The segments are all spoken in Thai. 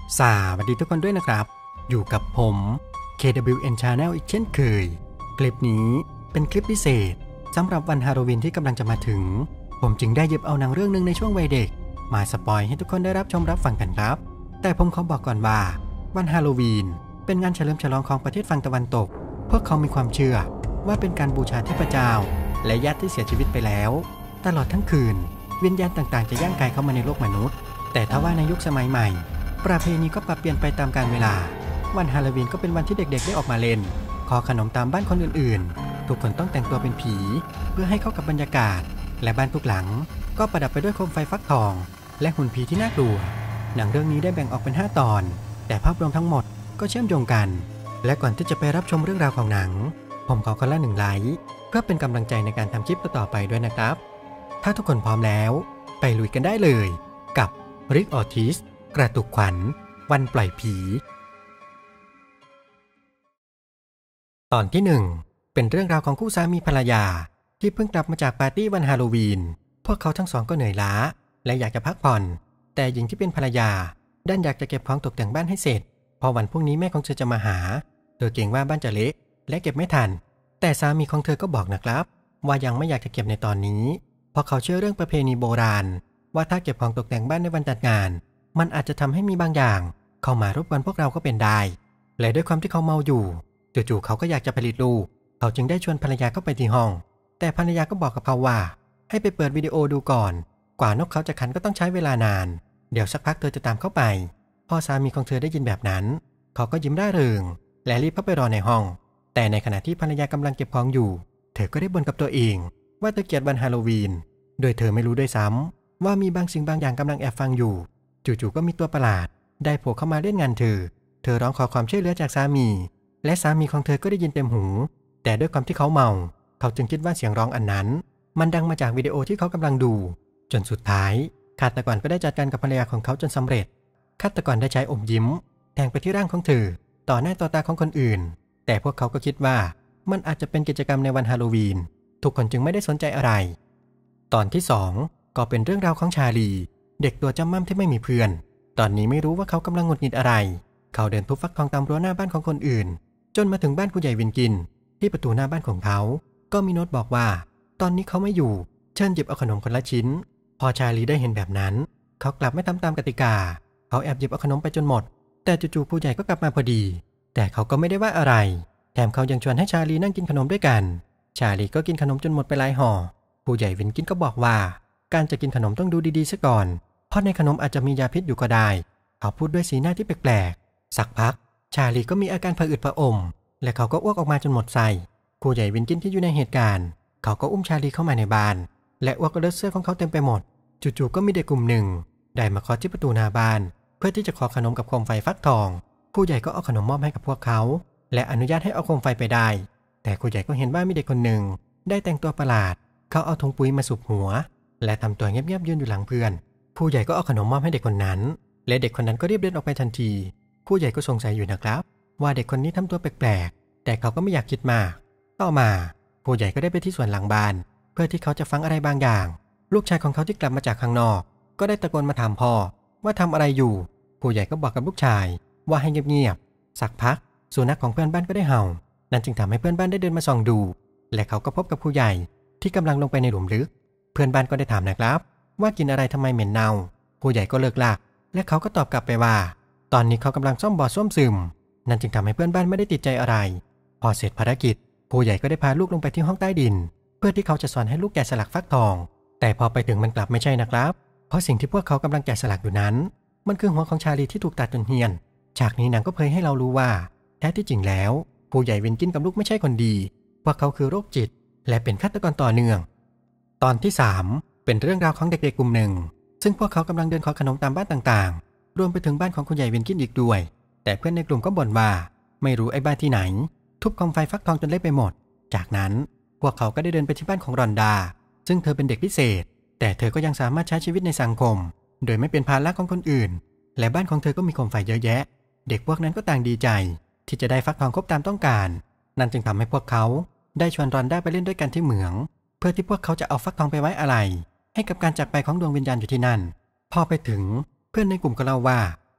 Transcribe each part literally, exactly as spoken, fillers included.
สวัสดีทุกคนด้วยนะครับอยู่กับผม เค ดับเบิลยู เอ็น Channel อีกเช่นเคยคลิปนี้เป็นคลิปพิเศษสำหรับวันฮาโลวีนที่กำลังจะมาถึงผมจึงได้หยิบเอาหนังเรื่องหนึ่งในช่วงวัยเด็กมาสปอยให้ทุกคนได้รับชมรับฟังกันครับแต่ผมขอบอกก่อนว่าวันฮาโลวีนเป็นงานเฉลิมฉลองของประเทศฝั่งตะวันตกพวกเขามีความเชื่อว่าเป็นการบูชาเทพเจ้าและญาติที่เสียชีวิตไปแล้วตลอดทั้งคืนวิญญาณต่างๆจะย่างกายเข้ามาในโลกมนุษย์แต่ถ้าว่าในยุคสมัยใหม่ประเพณีก็ปรับเปลี่ยนไปตามกาลเวลาวันฮาโลวีนก็เป็นวันที่เด็กๆได้ออกมาเล่นขอขนมตามบ้านคนอื่นๆทุกคนต้องแต่งตัวเป็นผีเพื่อให้เข้ากับบรรยากาศและบ้านทุกหลังก็ประดับไปด้วยโคมไฟฟักทองและหุ่นผีที่น่ากลัวหนังเรื่องนี้ได้แบ่งออกเป็นห้าตอนแต่ภาพรวมทั้งหมดก็เชื่อมโยงกันและก่อนที่จะไปรับชมเรื่องราวของหนังผมขอคนละหนึ่งไลค์เพื่อเป็นกำลังใจในการทำคลิปต่อไปด้วยนะครับถ้าทุกคนพร้อมแล้วไปลุยกันได้เลยกับริกออทิสกระตุกขวัญวันปล่อยผีตอนที่หนึ่งเป็นเรื่องราวของคู่สามีภรรยาที่เพิ่งกลับมาจากปาร์ตี้วันฮาโลวีนพวกเขาทั้งสองก็เหนื่อยล้าและอยากจะพักผ่อนแต่หญิงที่เป็นภรรยาดันอยากจะเก็บของตกแต่งบ้านให้เสร็จพอวันพรุ่งนี้แม่ของเธอจะมาหาเธอเกรงว่าบ้านจะเละและเก็บไม่ทันแต่สามีของเธอก็บอกนะครับว่ายังไม่อยากจะเก็บในตอนนี้เพราะเขาเชื่อเรื่องประเพณีโบราณว่าถ้าเก็บของตกแต่งบ้านในวันจัดงานมันอาจจะทำให้มีบางอย่างเข้ามารบกวนพวกเราก็เป็นได้และด้วยความที่เขาเมาอยู่จู่ๆเขาก็อยากจะผลิตลูกเขาจึงได้ชวนภรรยาเข้าไปที่ห้องแต่ภรรยาก็บอกกับเขาว่าให้ไปเปิดวิดีโอดูก่อนกว่านกเขาจะขันก็ต้องใช้เวลานานเดี๋ยวสักพักเธอจะตามเข้าไปพอสามีของเธอได้ยินแบบนั้นเขาก็ยิ้มร่าเริงและรีบเข้าไปรอในห้องแต่ในขณะที่ภรรยากำลังเก็บของอยู่เธอก็ได้บ่นกับตัวเองว่าเธอเกลียดวันฮาโลวีนโดยเธอไม่รู้ด้วยซ้ำว่ามีบางสิ่งบางอย่างกำลังแอบฟังอยู่จู่ๆก็มีตัวประหลาดได้โผล่เข้ามาเล่นงานเธอเธอร้องขอความช่วยเหลือจากสามีและสามีของเธอก็ได้ยินเต็มหูแต่ด้วยความที่เขาเมาเขาจึงคิดว่าเสียงร้องอันนั้นมันดังมาจากวิดีโอที่เขากำลังดูจนสุดท้ายฆาตกรก็ได้จัดการกับภรรยาของเขาจนสำเร็จฆาตกรได้ใช้อมยิ้มแทงไปที่ร่างของเธอต่อหน้าต่อตาของคนอื่นแต่พวกเขาก็คิดว่ามันอาจจะเป็นกิจกรรมในวันฮาโลวีนทุกคนจึงไม่ได้สนใจอะไรตอนที่สองก็เป็นเรื่องราวของชาลีเด็กตัวจำม่ำที่ไม่มีเพื่อนตอนนี้ไม่รู้ว่าเขากำลังหงุดหงิดอะไรเขาเดินทุบฟักทองตามรั้วหน้าบ้านของคนอื่นจนมาถึงบ้านผู้ใหญ่วินกินที่ประตูหน้าบ้านของเขาก็มีโน้ตบอกว่าตอนนี้เขาไม่อยู่เชิญหยิบเอาขนมคนละชิ้นพอชาลีได้เห็นแบบนั้นเขากลับไม่ทำตามกติกาเขาแอบหยิบเอาขนมไปจนหมดแต่จู่ๆผู้ใหญ่ก็กลับมาพอดีแต่เขาก็ไม่ได้ว่าอะไรแถมเขายังชวนให้ชาลีนั่งกินขนมด้วยกันชาลีก็กินขนมจนหมดไปหลายห่อผู้ใหญ่วินกินก็บอกว่าการจะกินขนมต้องดูดีๆซะก่อนเพราะในขนมอาจจะมียาพิษอยู่ก็ได้เขาพูดด้วยสีหน้าที่แปลกๆสักพักชาลีก็มีอาการผะอืดผะอมและเขาก็อ้วกออกมาจนหมดไส้ผู้ใหญ่วินกินที่อยู่ในเหตุการณ์เขาก็อุ้มชาลีเข้ามาในบ้านและอ้วกเลอะเสื้อของเขาเต็มไปหมดจู่ๆก็มีเด็กกลุ่มหนึ่งได้มาเคาะที่ประตูหน้าบ้านเพื่อที่จะขอขนมกับโคมไฟฟักทองผู้ใหญ่ก็เอาขนมมอบให้กับพวกเขาและอนุญาตให้เอาโคมไฟไปได้แต่ผู้ใหญ่ก็เห็นว่ามีเด็กคนหนึ่งได้แต่งตัวประหลาดเขาเอาถุงปุ๋ยมาสูบหัวและทำตัวเงียบๆยืนอยู่หลังเพื่อนผู้ใหญ่ก็เอาขนมมอบให้เด็กคนนั้นและเด็กคนนั้นก็รีบเดินออกไปทันทีผู้ใหญ่ก็สงสัยอยู่นะครับว่าเด็กคนนี้ทำตัวแปลกๆแต่เขาก็ไม่อยากคิดมากต่อมาผู้ใหญ่ก็ได้ไปที่สวนหลังบ้านเพื่อที่เขาจะฟังอะไรบางอย่างลูกชายของเขาที่กลับมาจากข้างนอกก็ได้ตะโกนมาถามพ่อว่าทำอะไรอยู่ผู้ใหญ่ก็บอกกับลูกชายว่าให้เงียบๆสักพักสุนัขของเพื่อนบ้านก็ได้เห่านั่นจึงทำให้เพื่อนบ้านได้เดินมาส่องดูและเขาก็พบกับผู้ใหญ่ที่กำลังลงไปในหลุมลึกเพื่อนบ้านก็ได้ถามนะครับว่ากินอะไรทำไมเหม็นเน่าผู้ใหญ่ก็เลิกลากและเขาก็ตอบกลับไปว่าตอนนี้เขากำลังซ่อมบ่อส้วมซึมนั่นจึงทำให้เพื่อนบ้านไม่ได้ติดใจอะไรพอเสร็จภารกิจผู้ใหญ่ก็ได้พาลูกลงไปที่ห้องใต้ดินเพื่อที่เขาจะสอนให้ลูกแกะสลักฟักทองแต่พอไปถึงมันกลับไม่ใช่นะครับเพราะสิ่งที่พวกเขากำลังแกะสลักอยู่นั้นมันคือหัวของชาลีที่ถูกตัดจนเหี่ยนฉากนี้หนังก็เผยให้เรารู้ว่าแท้ที่จริงแล้วผู้ใหญ่วินกินกับลูกไม่ใช่คนดีพวกเขาคือโรคจิตและเป็นฆาตกรต่อเนื่องตอนที่สามเป็นเรื่องราวของเด็กๆกลุ่มหนึ่งซึ่งพวกเขากำลังเดินขอขนมตามบ้านต่างๆรวมไปถึงบ้านของคุณใหญ่วินกินอีกด้วยแต่เพื่อนในกลุ่มก็บ่นว่าไม่รู้ไอ้บ้านที่ไหนทุบโคมไฟฟักทองจนเละไปหมดจากนั้นพวกเขาก็ได้เดินไปที่บ้านของรอนดาซึ่งเธอเป็นเด็กพิเศษแต่เธอก็ยังสามารถใช้ชีวิตในสังคมโดยไม่เป็นภาระของคนอื่นและบ้านของเธอก็มีโคมไฟเยอะแยะเด็กพวกนั้นก็ต่างดีใจที่จะได้ฟักทองครบตามต้องการนั่นจึงทำให้พวกเขาได้ชวนรอนดาไปเล่นด้วยกันที่เหมืองเพื่อที่พวกเขาจะเอาฟักทองไปไว้อะไรให้กับการจากไปของดวงวิญญาณอยู่ที่นั่นพอไปถึงเพื่อนในกลุ่มก็เล่าว่า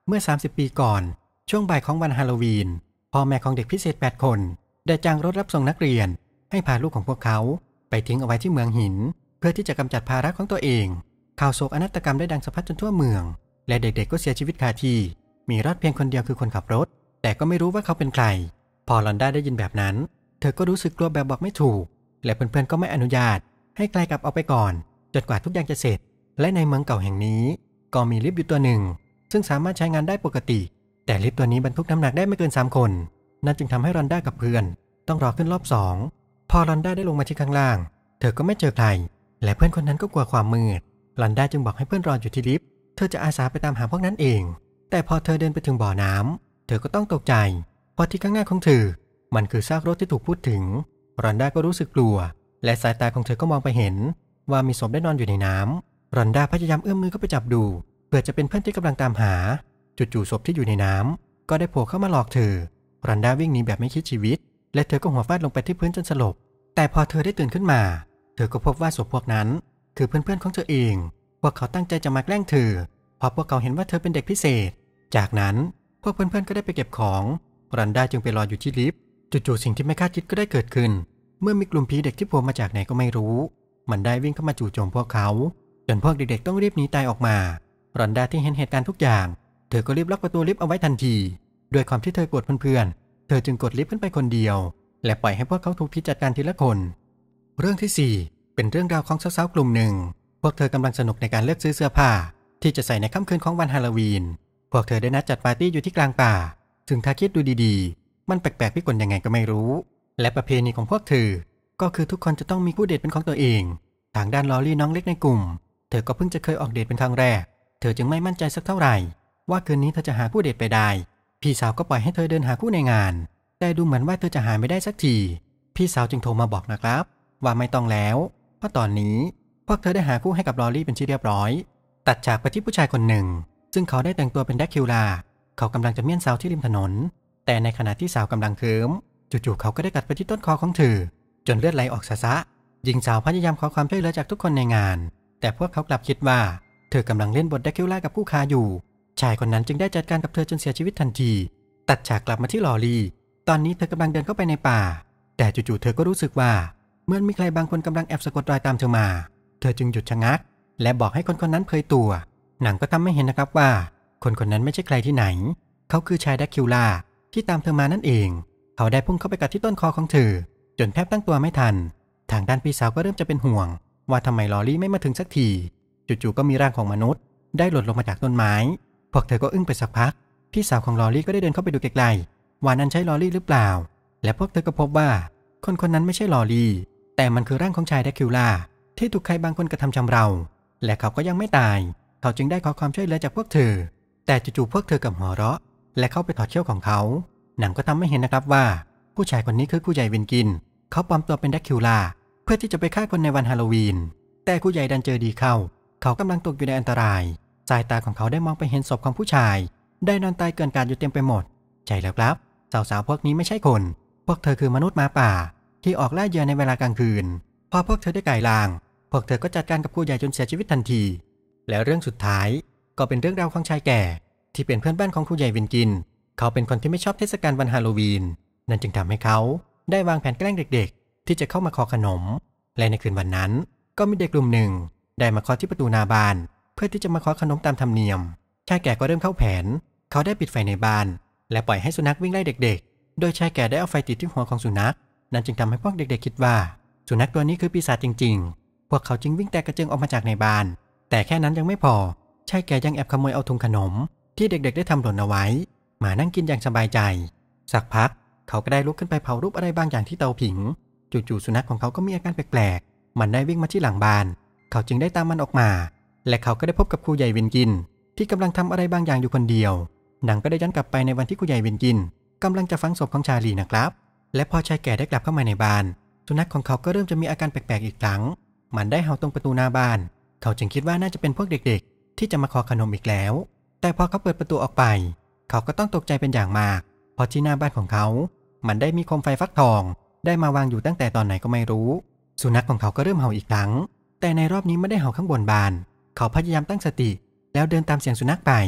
เมื่อสามสิบปีก่อนช่วงบ่ายของวันฮาโลวีนพ่อแม่ของเด็กพิเศษแปดคนได้จ้างรถรับส่งนักเรียนให้พาลูกของพวกเขาไปทิ้งเอาไว้ที่เมืองหินเพื่อที่จะกำจัดภาระของตัวเองข่าวโศกอนาถกรรมได้ดังสะพัดจนทั่วเมืองและเด็กๆก็เสียชีวิตคาที่มีรอดเพียงคนเดียวคือคนขับรถแต่ก็ไม่รู้ว่าเขาเป็นใครพอลอนด้าได้ยินแบบนั้นเธอก็รู้สึกกลัวแบบบอกไม่ถูกและเพื่อนๆก็ไม่อนุญาตให้ไกลกลับออกไปก่อนจนกว่าทุกอย่างจะเสร็จและในเมืองเก่าแห่งนี้ก็มีลิฟต์อยู่ตัวหนึ่งซึ่งสามารถใช้งานได้ปกติแต่ลิฟต์ตัวนี้บรรทุกน้ำหนักได้ไม่เกินสามคนนั่นจึงทำให้ลอนด้ากับเพื่อนต้องรอขึ้นรอบสองพอลอนด้าได้ลงมาที่ข้างล่างเธอก็ไม่เจอใครและเพื่อนคนนั้นก็กลัวความมืดลอนด้าจึงบอกให้เพื่อนรออยู่ที่ลิฟต์เธอจะอาสาไปตามหาพวกนั้นเองแต่พอเธอเดินไปถึงบ่อน้ำเธอก็ต้องตกใจเพราะที่ข้างหน้าของเธอมันคือซากรถที่ถูกพูดถึงลอนด้าก็รู้สึกกลัวและสายตาของเธอก็มองไปเห็นว่ามีศพได้นอนอยู่ในน้ำลอนด้าพยายามเอื้อมมือเข้าไปจับดูเพื่อจะเป็นเพื่อนที่กำลังตามหาจู่ๆศพที่อยู่ในน้ำก็ได้โผล่เข้ามาหลอกเธอลอนด้าวิ่งหนีแบบไม่คิดชีวิตและเธอก็หัวฟาดลงไปที่พื้นจนสลบแต่พอเธอได้ตื่นขึ้นมาเธอก็พบว่าศพพวกนั้นคือเพื่อนๆของเธอเองพวกเขาตั้งใจจะมาแกล้งเธอเพราะพวกเขาเห็นว่าเธอเป็นเด็กพิเศษจากนั้นพวกเพื่อนๆก็ได้ไปเก็บของลอนด้าจึงไปรออยู่ที่ลิฟต์จู่ๆสิ่งที่ไม่คาดคิดก็ได้เกิดขึ้นเมื่อมีกลุ่มผีเด็กที่โผล่มาจากไหนก็ไม่รู้มันได้วิ่งเข้ามาจู่โจมพวกเขาจนพวกเด็กๆต้องรีบหนีตายออกมาลอนด้าที่เห็นเหตุการณ์ทุกอย่างเธอก็รีบล็อกประตูลิฟต์เอาไว้ทันทีด้วยความที่เธอกลัวเพื่อนๆเธอจึงกดลิฟต์ขึ้นไปคนเดียวและปล่อยให้พวกเขาถูกพิจัดการทีละคนเรื่องที่สี่เป็นเรื่องราวของสาวๆกลุ่มหนึ่งพวกเธอกำลังสนุกในการเลือกซื้อเสื้อผ้าที่จะใส่ในค่ำคืนของวันฮาโลวีนพวกเธอได้นัดจัดปาร์ตี้อยู่ที่กลางป่าซึ่งถ้าคิดดูดีๆมันแปลกๆพิกลยังไงก็ไม่รู้และประเพณีของพวกเธอก็คือทุกคนจะต้องมีคู่เดทเป็นของตัวเองทางด้านลอรี่น้องเล็กในกลุ่มเธอก็เพิ่งจะเคยออกเดทเป็นครั้งแรกเธอจึงไม่มั่นใจสักเท่าไหร่ว่าคืนนี้เธอจะหาคู่เดทไปได้พี่สาวก็ปล่อยให้เธอเดินหาคู่ในงานแต่ดูเหมือนว่าเธอจะหาไม่ได้สักทีพี่สาวจึงโทรมาบอกนะครับว่าไม่ต้องแล้วเพราะตอนนี้พวกเธอได้หาคู่ให้กับลอรี่เป็นที่เรียบร้อยตัดฉากไปที่ผู้ชายคนหนึ่งซึ่งเขาได้แต่งตัวเป็นแดร็กคิวลาเขากำลังจะเมี่ยนสาวที่ริมถนนแต่ในขณะที่สาวกำลังเคิมจู่ๆเขาก็ได้กัดไปที่ต้นคอของเธอจนเลือดไหลออกซะซะหญิงสาวพยายามขอความช่วยเหลือจากทุกคนในงานแต่พวกเขากลับคิดว่าเธอกำลังเล่นบทแดร็กคิวลากับผู้ค้าอยู่ชายคนนั้นจึงได้จัดการกับเธอจนเสียชีวิตทันทีตัดฉากกลับมาที่ลอรี่ตอนนี้เธอกำลังเดินเข้าไปในป่าแต่จู่ๆเธอก็รู้สึกว่าเหมือนมีใครบางคนกำลังแอบสะกดรอยตามเธอมาเธอจึงหยุดชะงักและบอกให้คนคนนั้นเผยตัวหนังก็ทำให้เห็นนะครับว่าคนคนนั้นไม่ใช่ใครที่ไหนเขาคือชายแดร็กคิวลาที่ตามเธอมานั่นเองเขาได้พุ่งเข้าไปกัดที่ต้นคอของเธอจนแทบตั้งตัวไม่ทันทางด้านพี่สาวก็เริ่มจะเป็นห่วงว่าทำไมลอรี่ไม่มาถึงสักทีจู่ๆก็มีร่างของมนุษย์ได้หล่นลงมาจากต้นไม้พวกเธอก็อึ้งไปสักพักพี่สาวของลอรี่ก็ได้เดินเข้าไปดูไกลๆว่านั่นใช่ลอรี่หรือเปล่าและพวกเธอก็พบว่าคนคนนั้นไม่ใช่ลอรี่แต่มันคือร่างของชายแดร็กคิวลาที่ถูกใครบางคนกระทำชำเราและเขาก็ยังไม่ตายเขาจึงได้ขอความช่วยเหลือจากพวกเธอแต่จู่ๆพวกเธอกับหัวเราะและเข้าไปถอดเขี้ยวของเขาหนังก็ทำให้เห็นนะครับว่าผู้ชายคนนี้คือผู้ใหญ่วินกินเขาปลอมตัวเป็นแดร็กคิวลาเพื่อที่จะไปฆ่าคนในวันฮาโลวีนแต่ผู้ใหญ่ดันเจอดีเข้าเขากำลังตกอยู่ในอันตรายสายตาของเขาได้มองไปเห็นศพของผู้ชายได้นอนตายเกินการอยู่เต็มไปหมดใช่แล้วครับสาวๆพวกนี้ไม่ใช่คนพวกเธอคือมนุษย์หมาป่าที่ออกล่าเหยื่อในเวลากลางคืนพอพวกเธอได้ไก่ลางพวกเธอก็จัดการกับผู้ใหญ่จนเสียชีวิตทันทีและเรื่องสุดท้ายก็เป็นเรื่องราวของชายแก่ที่เป็นเพื่อนบ้านของผู้ใหญ่วินกินเขาเป็นคนที่ไม่ชอบเทศกาลวันฮาโลวีนนั่นจึงทำให้เขาได้วางแผนแกล้งเด็กๆที่จะเข้ามาขอขนมและในคืนวันนั้นก็มีเด็กกลุ่มหนึ่งได้มาเคาะที่ประตูหน้าบ้านเพื่อที่จะมาขอขนมตามธรรมเนียมชายแก่ก็เริ่มเข้าแผนเขาได้ปิดไฟในบ้านและปล่อยให้สุนัขวิ่งไล่เด็กๆโดยชายแก่ได้เอาไฟติดที่หัวของสุนัขนั่นจึงทำให้พวกเด็กๆคิดว่าสุนัขตัวนี้คือปีศาจจริงๆพวกเขาจึงวิ่งแตกกระเจิงออกมาจากในบ้านแต่แค่นั้นยังไม่พอชายแก่ยังแอบขโมยเอาถุงขนมที่เด็กๆได้ทำหล่นเอาไว้มานั่งกินอย่างสบายใจสักพักเขาก็ได้ลุกขึ้นไปเผารูปอะไรบางอย่างที่เตาผิงจู่ๆสุนัขของเขาก็มีอาการแปลกๆมันได้วิ่งมาที่หลังบ้านเขาจึงได้ตามมันออกมาและเขาก็ได้พบกับครูใหญ่วินกินที่กำลังทำอะไรบางอย่างอยู่คนเดียวหนังก็ได้ย้อนกลับไปในวันที่ครูใหญ่วินกินกำลังจะฝังศพของชาลีนะครับและพอชายแก่ได้กลับเข้ามาในบ้านสุนัขของเขาก็เริ่มจะมีอาการแปลกๆอีกครั้งมันได้เห่าตรงประตูหน้าบ้านเขาจึงคิดว่าน่าจะเป็นพวกเด็กๆที่จะมาขอขนมอีกแล้วแต่พอเขาเปิดประตูออกไปเขาก็ต้องตกใจเป็นอย่างมากเพราะที่หน้าบ้านของเขามันได้มีโคมไฟฟักทองได้มาวางอยู่ตั้งแต่ตอนไหนก็ไม่รู้สุนัขของเขาก็เริ่มเห่าอีกครั้งแต่ในรอบนี้ไม่ได้เห่าข้างบนบ้านเขาพยายามตั้งสติแล้วเดินตามเสียงสุนัขไป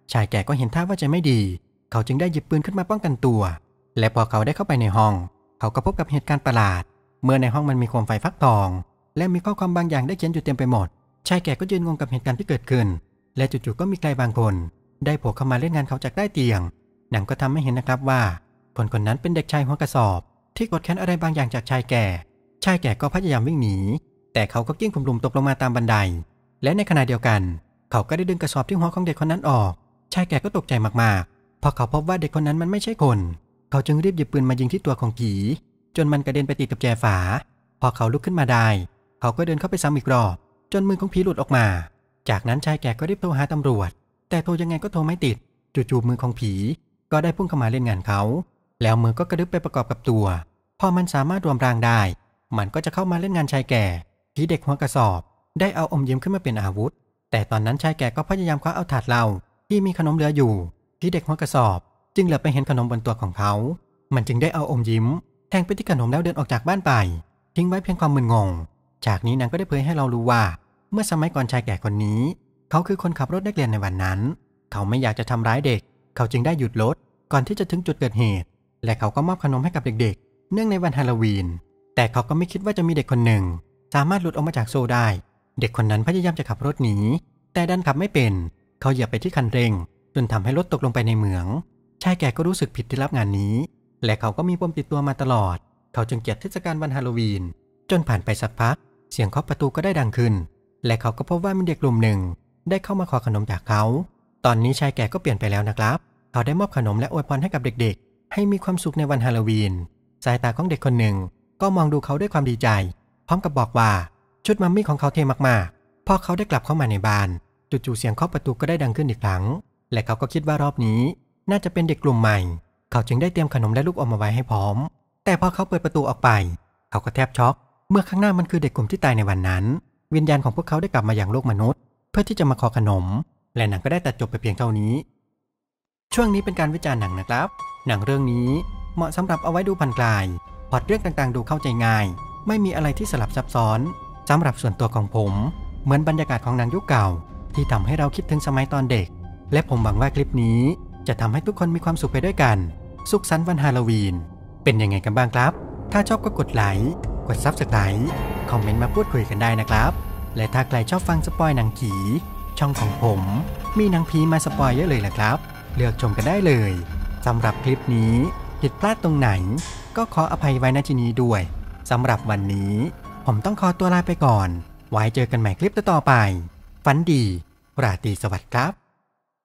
ชายแก่ก็เห็นท่าว่าจะไม่ดีเขาจึงได้หยิบปืนขึ้นมาป้องกันตัวและพอเขาได้เข้าไปในห้องเขาก็พบกับเหตุการณ์ประหลาดเมื่อในห้องมันมีโคมไฟฟักทองและมีข้อความบางอย่างได้เขียนอยู่เต็มไปหมดชายแก่ก็ยืนงงกับเหตุการณ์ที่เกิดขึ้นและจู่ๆก็มีใครบางคนได้โผล่เข้ามาเล่นงานเขาจากใต้เตียงหนังก็ทำให้เห็นนะครับว่าคนคนนั้นเป็นเด็กชายหัวกระสอบที่กดแค้นอะไรบางอย่างจากชายแก่ชายแก่ก็พยายามวิ่งหนีแต่เขาก็กิ้งคุมลุมตกลงมาตามบันไดและในขณะเดียวกันเขาก็ได้ดึงกระสอบที่หัวของเด็กคนนั้นออกชายแก่ก็ตกใจมากๆเพราะเขาพบว่าเด็กคนนั้นมันไม่ใช่คนเขาจึงรีบหยิบปืนมายิงที่ตัวของผีจนมันกระเด็นไปติดกับแจฝาพอเขาลุกขึ้นมาได้เขาก็เดินเข้าไปซ้ำอีกรอบจนมือของผีหลุดออกมาจากนั้นชายแก่ก็รีบโทรหาตำรวจแต่โทรยังไงก็โทรไม่ติดจู่ๆมือของผีก็ได้พุ่งเข้ามาเล่นงานเขาแล้วมือก็กระดึ๊บไปประกอบกับตัวพอมันสามารถรวมร่างได้มันก็จะเข้ามาเล่นงานชายแก่ผีเด็กหัวกระสอบได้เอาอมยิ้มขึ้นมาเป็นอาวุธแต่ตอนนั้นชายแก่ก็พยายามคว้าเอาถาดเหล้าที่มีขนมเหลืออยู่ผีเด็กหัวกระสอบจึงเหลือไปเห็นขนมบนตัวของเขามันจึงได้เอาอมยิ้มแทงไปที่ขนมแล้วเดินออกจากบ้านไปทิ้งไว้เพียงความมึนงงจากนี้นางก็ได้เผยให้เรารู้ว่าเมื่อสมัยก่อนชายแก่คนนี้เขาคือคนขับรถนักเรียนในวันนั้นเขาไม่อยากจะทำร้ายเด็กเขาจึงได้หยุดรถก่อนที่จะถึงจุดเกิดเหตุและเขาก็มอบขนมให้กับเด็กๆเนื่องในวันฮาโลวีนแต่เขาก็ไม่คิดว่าจะมีเด็กคนหนึ่งสามารถหลุดออกมาจากโซ่ได้เด็กคนนั้นพยายามจะขับรถหนีแต่ดันขับไม่เป็นเขาเหยียบไปที่คันเร่งจนทำให้รถตกลงไปในเหมืองชายแก่ก็รู้สึกผิดที่รับงานนี้และเขาก็มีปมติดตัวมาตลอดเขาจึงเกลียดเทศกาลวันฮาโลวีนจนผ่านไปสักพักเสียงเคาะประตูก็ได้ดังขึ้นและเขาก็พบว่ามีเด็กกลุ่มหนึ่งได้เข้ามาขอขนมจากเขาตอนนี้ชายแก่ก็เปลี่ยนไปแล้วนะครับเขาได้มอบขนมและอวยพรให้กับเด็กๆให้มีความสุขในวันฮาโลวีนสายตาของเด็กคนหนึ่งก็มองดูเขาด้วยความดีใจพร้อมกับบอกว่าชุดมัมมี่ของเขาเท่มากๆพอเขาได้กลับเข้ามาในบ้านจู่ๆเสียงเคาะประตูก็ได้ดังขึ้นอีกครั้งและเขาก็คิดว่ารอบนี้น่าจะเป็นเด็กกลุ่มใหม่เขาจึงได้เตรียมขนมและลูกอมมาไว้ให้พร้อมแต่พอเขาเปิดประตูออกไปเขาก็แทบช็อกเมื่อข้างหน้ามันคือเด็กกลุ่มที่ตายในวันนั้นวิญญาณของพวกเขาได้กลับมาอย่างโลกมนุษย์เพื่อที่จะมาขอขนมและหนังก็ได้ตัดจบไปเพียงเท่านี้ช่วงนี้เป็นการวิจารณ์หนังนะครับหนังเรื่องนี้เหมาะสำหรับเอาไว้ดูผ่อนคลายพล็อตเรื่องต่างๆดูเข้าใจง่ายไม่มีอะไรที่สลับซับซ้อนสำหรับส่วนตัวของผมเหมือนบรรยากาศของหนังยุคเก่าที่ทำให้เราคิดถึงสมัยตอนเด็กและผมหวังว่าคลิปนี้จะทำให้ทุกคนมีความสุขไปด้วยกันสุขสันต์วันฮาโลวีนเป็นยังไงกันบ้างครับถ้าชอบก็กดไลค์กด ซับสไครบ์ คอมเมนต์มาพูดคุยกันได้นะครับและถ้าใครชอบฟังสปอยหนังผีช่องของผมมีหนังผีมาสปอยเยอะเลยแหละครับเลือกชมกันได้เลยสำหรับคลิปนี้ผิดพลาดตรงไหนก็ขออภัยไว้ณที่นี้ด้วยสำหรับวันนี้ผมต้องขอตัวลาไปก่อนไว้เจอกันใหม่คลิปต่อไปฝันดีราตรีสวัสดิ์ครับ